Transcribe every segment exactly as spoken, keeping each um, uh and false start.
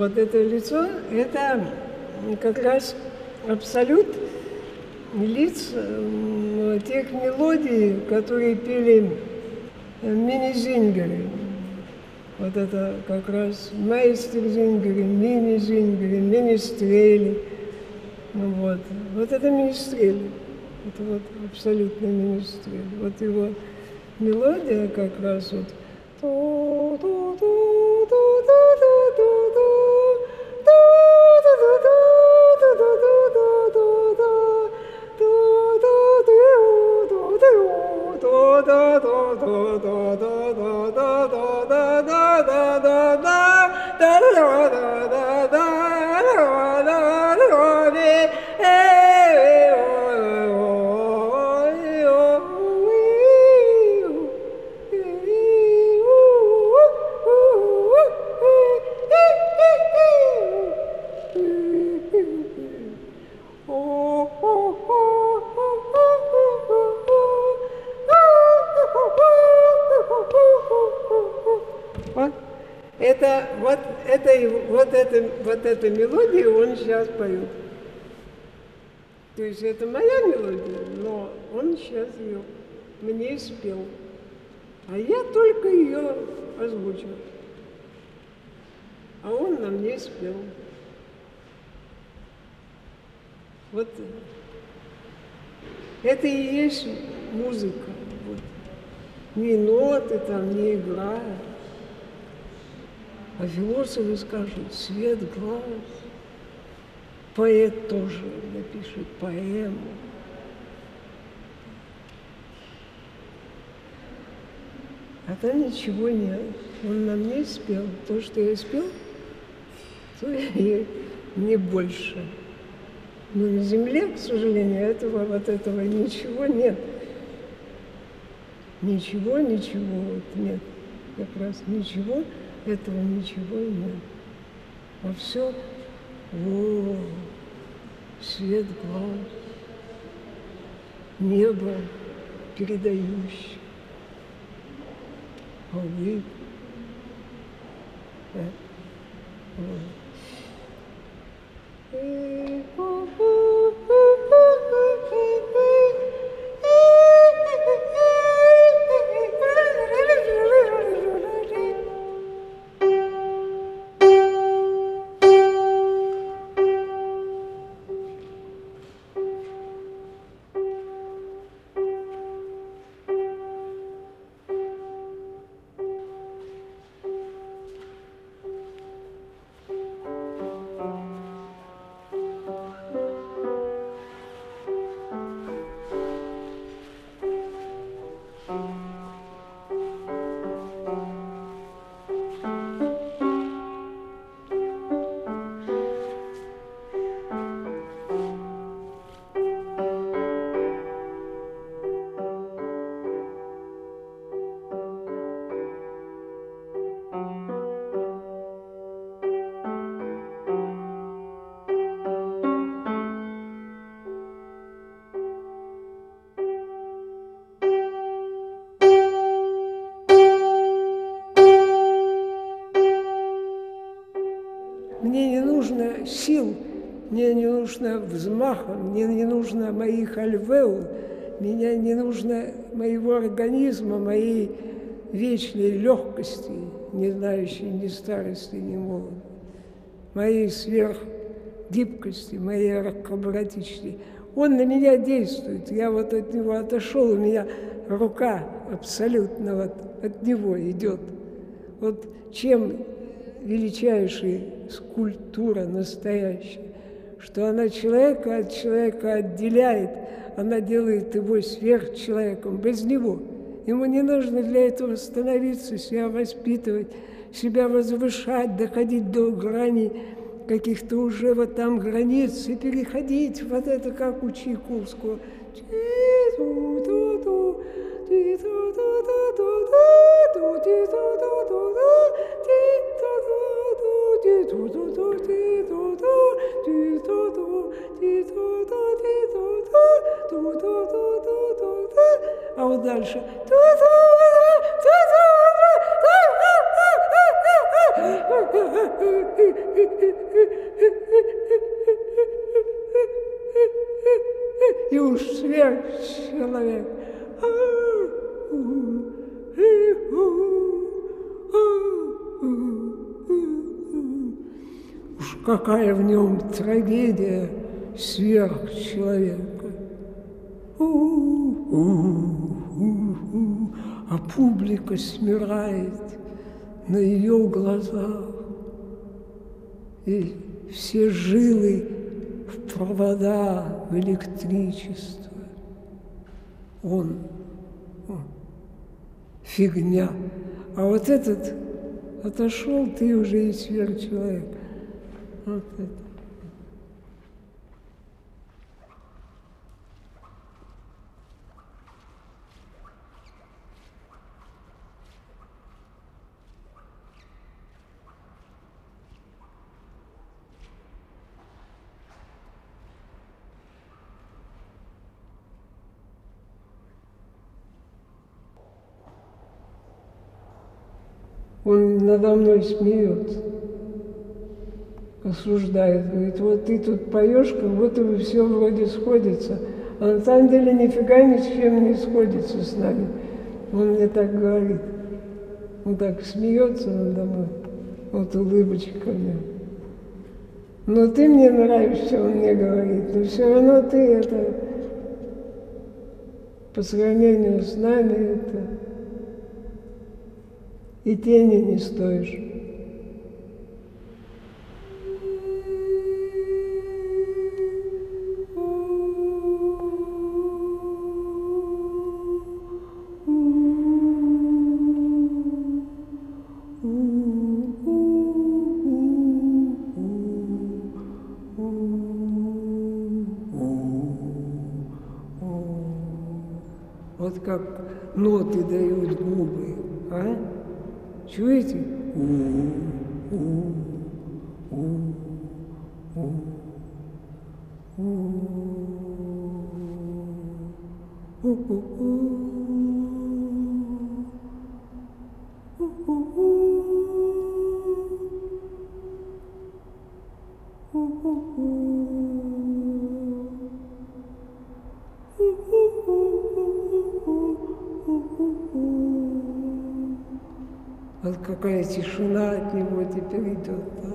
Вот это лицо, это как раз абсолют лиц тех мелодий, которые пели мини-зингеры. Вот это как раз майстер-зингеры, мини-зингеры, министрели. Ну вот, вот это министрели. Это вот абсолютно министрели. Вот его мелодия как раз вот. Это, вот, это, вот, это, вот эту мелодию он сейчас поет. То есть это моя мелодия, но он сейчас ее мне спел. А я только ее озвучил. А он на мне спел. Вот это и есть музыка. Вот. Не ноты там, не игра. А философы скажут, свет глаз. Поэт тоже напишет поэму. А там ничего нет. Он на мне спел. То, что я спел, то и не больше. Но на земле, к сожалению, этого, вот этого ничего нет. Ничего, ничего вот нет. Как раз ничего. Этого ничего нет. А все, о, свет глаз, небо передающее, улыбка. Да. Вот. Мне не нужно сил, мне не нужно взмаха, мне не нужно моих альвеол, мне не нужно моего организма, моей вечной легкости, не знающей ни старости, ни молодости, моей сверхгибкости, моей ракобратичности. Он на меня действует, я вот от него отошел, у меня рука абсолютно вот от него идет. Вот чем величайшая скульптура настоящая, что она человека от человека отделяет, она делает его сверхчеловеком, без него. Ему не нужно для этого становиться, себя воспитывать, себя возвышать, доходить до грани каких-то уже вот там границ и переходить вот это, как у Чайковского. А вот дальше. И уж сверхчеловек. Уж какая в нем трагедия сверхчеловека. А публика смирает на ее глазах. И все жилы в провода, в электричество. Он, он фигня. А вот этот отошел, ты уже и сверхчеловек. Вот это. Он надо мной смеется, осуждает, говорит, вот ты тут поешь, как будто бы все вроде сходится, а на самом деле нифига ни с чем не сходится с нами. Он мне так говорит, он так смеется надо мной, вот улыбочка мне. Но ты мне нравишься, он мне говорит, но все равно ты это, по сравнению с нами, это и тени не стоишь. Вот как ноты дают губы, а? Чуете? Вот какая тишина от него теперь идет. Да?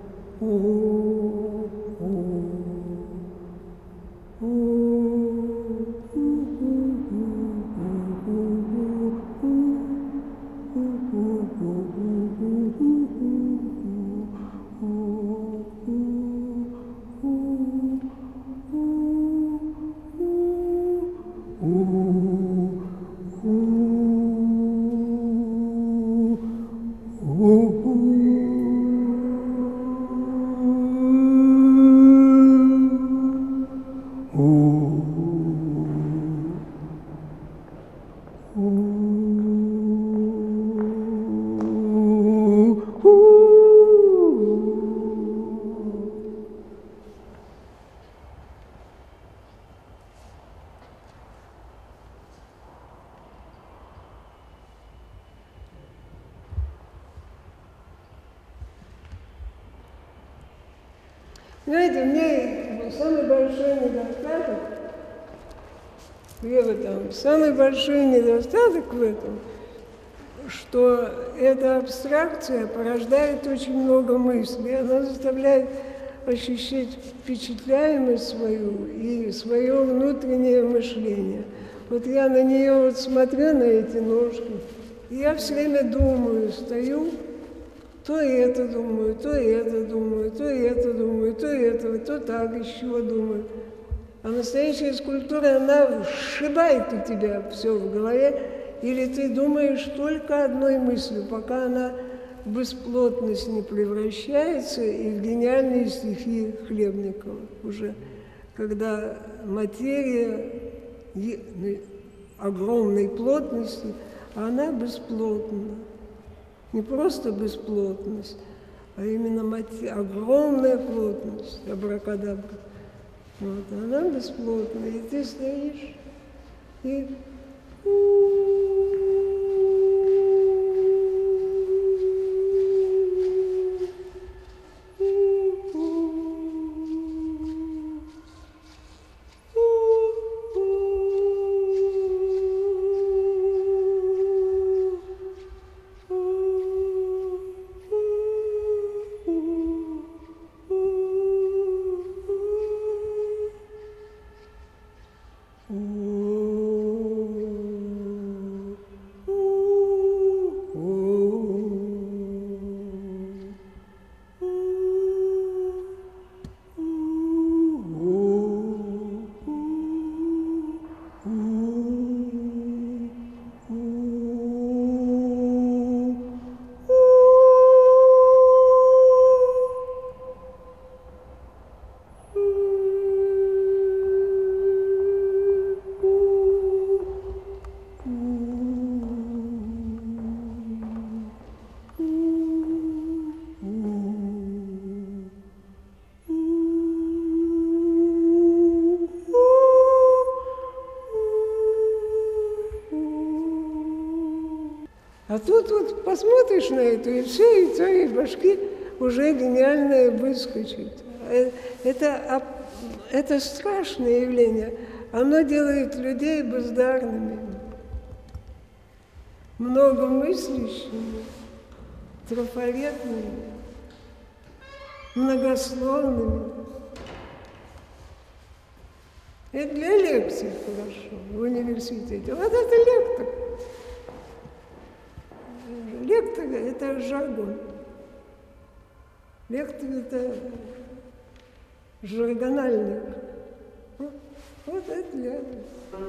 Знаете, мне самый большой недостаток в этом, самый большой недостаток в этом, что эта абстракция порождает очень много мыслей, она заставляет ощущать впечатляемость свою и свое внутреннее мышление. Вот я на нее вот смотрю, на эти ножки, и я все время думаю, стою, то и это думаю, то и это думаю, то и это думаю, то и это, то так еще думаю. А настоящая скульптура, она сшибает у тебя все в голове, или ты думаешь только одной мыслью, пока она в бесплотность не превращается и в гениальные стихи Хлебникова уже, когда материя огромной плотности, а она бесплотна. Не просто бесплотность, а именно мати... огромная плотность, абракадабра. Вот, она бесплотная, и ты стоишь, и А тут вот посмотришь на это, и все, и твоей башки уже гениальное выскочит. Это, это страшное явление. Оно делает людей бездарными, многомыслящими, трафаретными, многословными. Это для лекций хорошо в университете. Вот это лектор. Лектор – это жаргон. Лектор – это жаргональник. Вот, вот это лектор.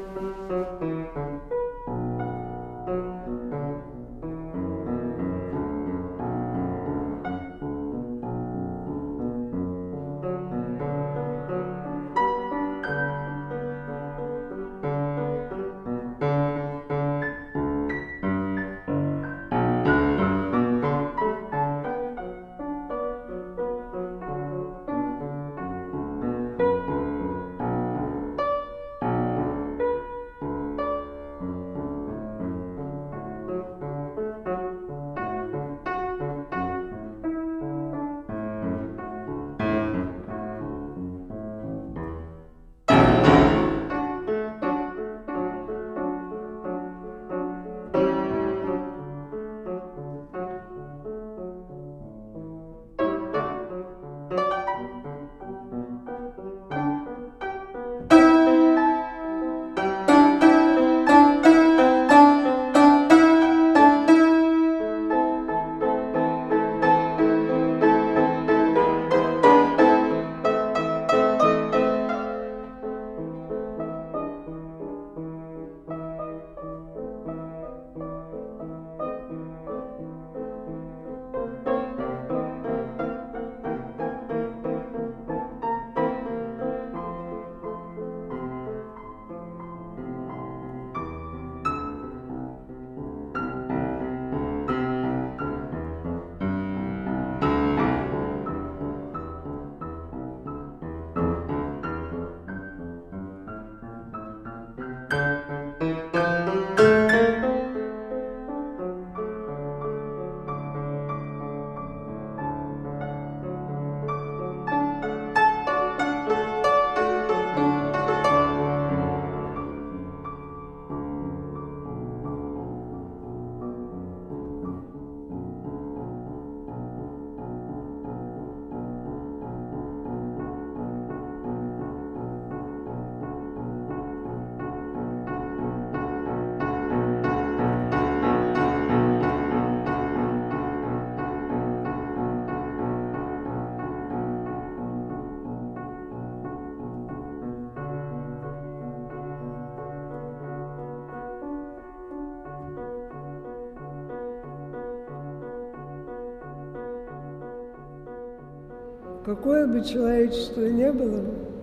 Какое бы человечество ни было,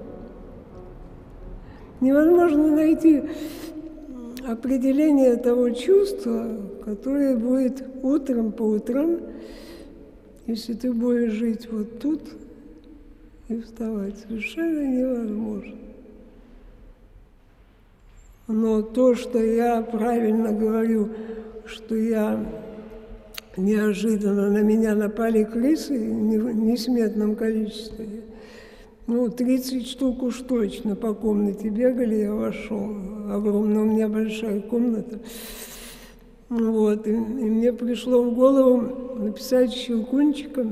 невозможно найти определение того чувства, которое будет утром по утрам, если ты будешь жить вот тут и вставать. Совершенно невозможно. Но то, что я правильно говорю, что я неожиданно на меня напали крысы в несметном количестве. Ну, тридцать штук уж точно по комнате бегали, я вошел. Огромная у меня большая комната. Вот, и, и мне пришло в голову написать щелкунчиком.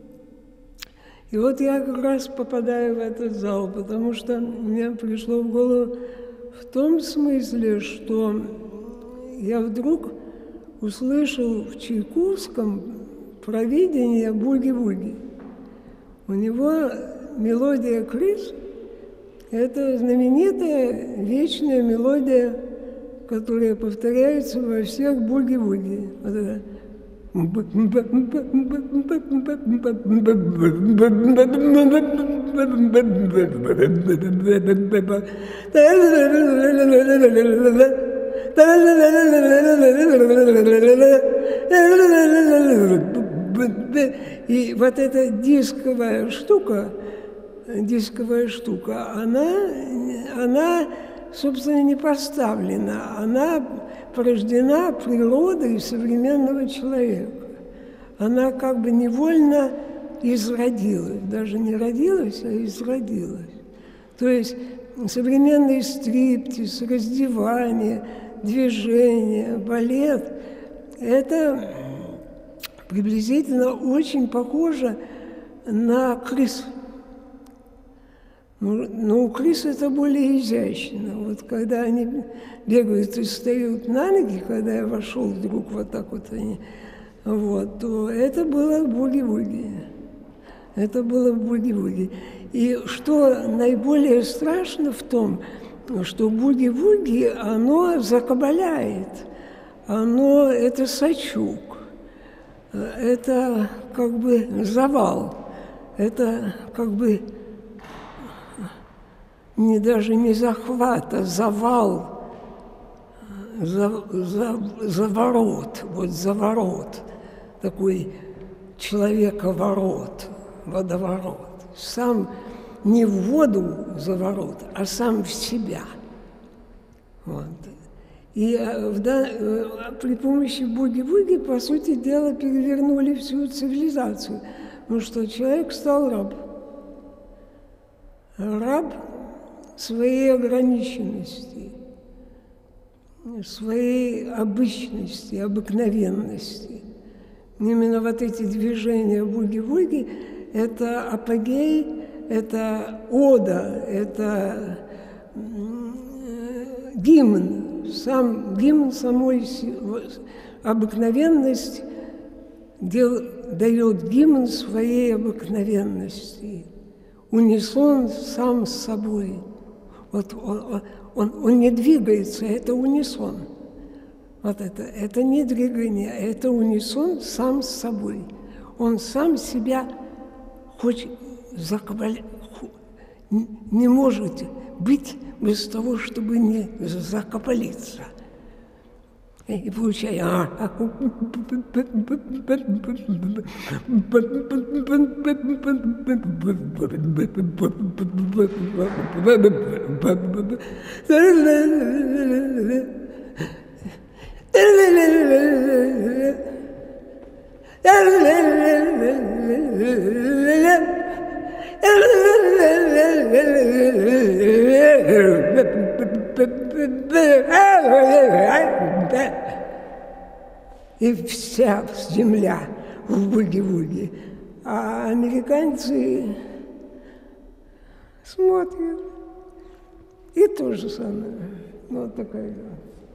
И вот я как раз попадаю в этот зал, потому что мне пришло в голову в том смысле, что я вдруг услышал в Чайковском провидение буги-буги. У него мелодия крыс – это знаменитая вечная мелодия, которая повторяется во всех буги-буги. Вот это. И вот эта дисковая штука, дисковая штука, она, она, собственно, не поставлена, она порождена природой современного человека. Она как бы невольно изродилась, даже не родилась, а изродилась. То есть современный стриптиз, раздевание, движение, балет – это приблизительно очень похоже на крыс. Но у крыс это более изящно. Вот когда они бегают и встают на ноги, когда я вошел вдруг вот так вот они, вот, то это было буги-вуги. Это было буги-вуги. И что наиболее страшно в том, что буги-вуги, оно закабаляет, оно это сачук, это как бы завал, это как бы не даже не захват, а завал, за, за, заворот, вот заворот, такой человека-ворот, водоворот. Сам не в воду заворот, а сам в себя. Вот. И да, при помощи буги-вуги, по сути дела, перевернули всю цивилизацию. Потому что человек стал раб. Раб своей ограниченности, своей обычности, обыкновенности. Именно вот эти движения буги-вуги – это апогей, это ода, это гимн, сам гимн самой обыкновенности дел, дает гимн своей обыкновенности, унисон сам с собой. Вот он, он, он не двигается, это унисон. Вот это, это не двигание, это унисон сам с собой. Он сам себя хочет закабалять, не может быть без того, чтобы не закабалиться. И получая... И вся земля в буги-вуги. А американцы смотрят. И то же самое. Вот такая.